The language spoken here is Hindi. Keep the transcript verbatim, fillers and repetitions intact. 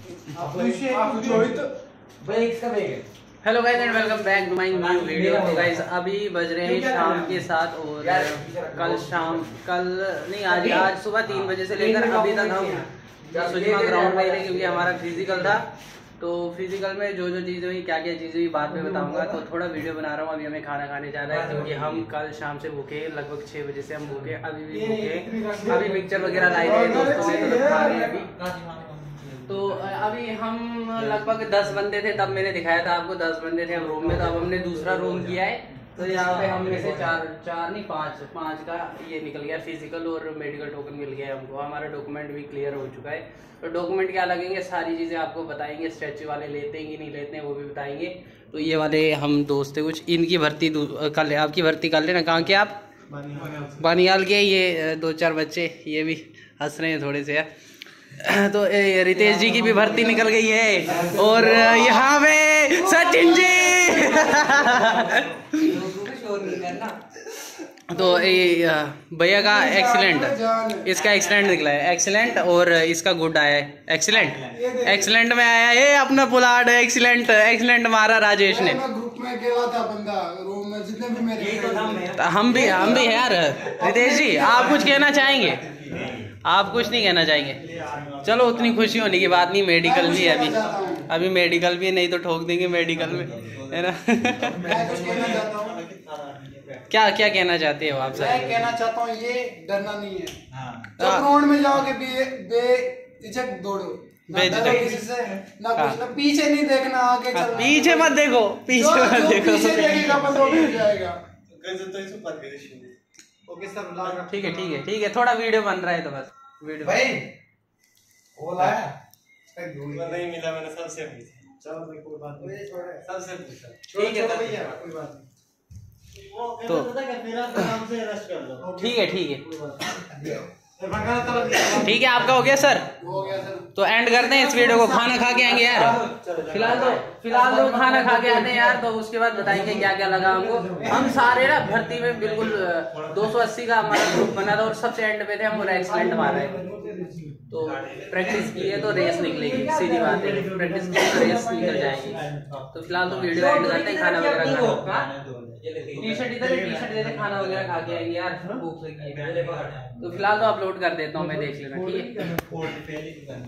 Hello guys and welcome back to my new video. तो गाइस अभी बज रहे हैं शाम के साथ और कल शाम कल नहीं आज आज सुबह तीन बजे से लेकर अभी तक हम सुजमा ग्राउंड में थे क्योंकि हमारा फिजिकल था। तो फिजिकल में जो जो चीज़ें हुई क्या क्या चीज़ें हुई बाद में बताऊंगा। तो थोड़ा वीडियो बना रहा हूँ। अभी हमें खाना खाने जाना है क्योंकि हम कल शाम से भूखे लगभग छः बजे से हम भूखे अभी भी भूखे। अभी पिक्चर वगैरह लाई थे दोस्तों ने तो खा रहे हैं अभी। तो अभी हम लगभग दस बंदे थे तब मैंने दिखाया था आपको, दस बंदे थे हम रूम में। तो अब हमने दूसरा रूम किया है। तो यहाँ पे हम में से चार चार नहीं पाँच पाँच का ये निकल गया, फिजिकल और मेडिकल टोकन मिल गया हमको। हमारा डॉक्यूमेंट भी क्लियर हो चुका है। तो डॉक्यूमेंट क्या लगेंगे सारी चीज़ें आपको बताएंगे। स्टैचू वाले लेते हैं कि नहीं लेते हैं वो भी बताएंगे। तो ये वाले हम दोस्त थे कुछ, इनकी भर्ती कर ले, आपकी भर्ती कर लेना। कहाँ के आप? बानियाल के। ये दो चार बच्चे ये भी हंस रहे हैं थोड़े से यार। तो रितेश जी की भी भर्ती निकल गई है और यहाँ पे सचिन जी तो भैया का एक्सीलेंट, इसका एक्सीलेंट निकला है एक्सीलेंट और इसका गुड आया है एक्सीलेंट। एक्सीलेंट में आया है अपना पुलाड़ एक्सीलेंट एक्सीलेंट मारा राजेश ने। ग्रुप में अकेला था बंदा रूम में, जितने भी मेरे तो हम भी हम भी यार। रितेश जी आप कुछ कहना चाहेंगे? आप कुछ नहीं कहना चाहेंगे? चलो उतनी खुशी होने की बात नहीं। मेडिकल भी है अभी अभी मेडिकल भी है, नहीं तो ठोक देंगे मेडिकल में, है ना। क्या क्या कहना चाहते हो आप सर? मैं कहना चाहता हूँ ये डरना नहीं है। जब ग्राउंड में जाओगे बे बेझिझक दौड़ो, ना कुछ ना पीछे नहीं देखना, आगे चलना। पीछे मत देखो, पीछे मत देखो, पीछे देखेगा बस वो मिल जाएगा। ठीक है ठीक है ठीक है। थोड़ा वीडियो बन रहा है तो बस वीडियो भाई वो लाया नहीं मिला, मैंने सबसे पूछा। चलो भाई कोई बात नहीं, सबसे पूछा। ठीक है भैया कोई बात नहीं। तो ठीक है ठीक है ठीक है। आपका हो गया सर? हो गया सर। तो एंड करते हैं इस वीडियो को। खाना खा के आएंगे यार। फिलहाल तो फिलहाल तो खाना खा के आते हैं यार। तो उसके बाद बताएंगे क्या क्या लगा हमको। हम सारे ना भर्ती में बिल्कुल दो सौ अस्सी का हमारा ग्रुप बना था और सबसे एंड पे थे हम और एक्सीलेंट मारा है। तो प्रैक्टिस की है तो रेस निकलेगी, सीधी बात है। प्रैक्टिस की तो रेस निकल जाएगी। तो फिलहाल तो वीडियो एंड करते हैं। खाना वगैरह टी शर्ट इधर टी शर्ट दे दे, खाना वगैरह खा के आएंगे यार, भूख लगी है। तो फिलहाल तो अपलोड कर देता हूँ मैं, देख लेना ठीक है।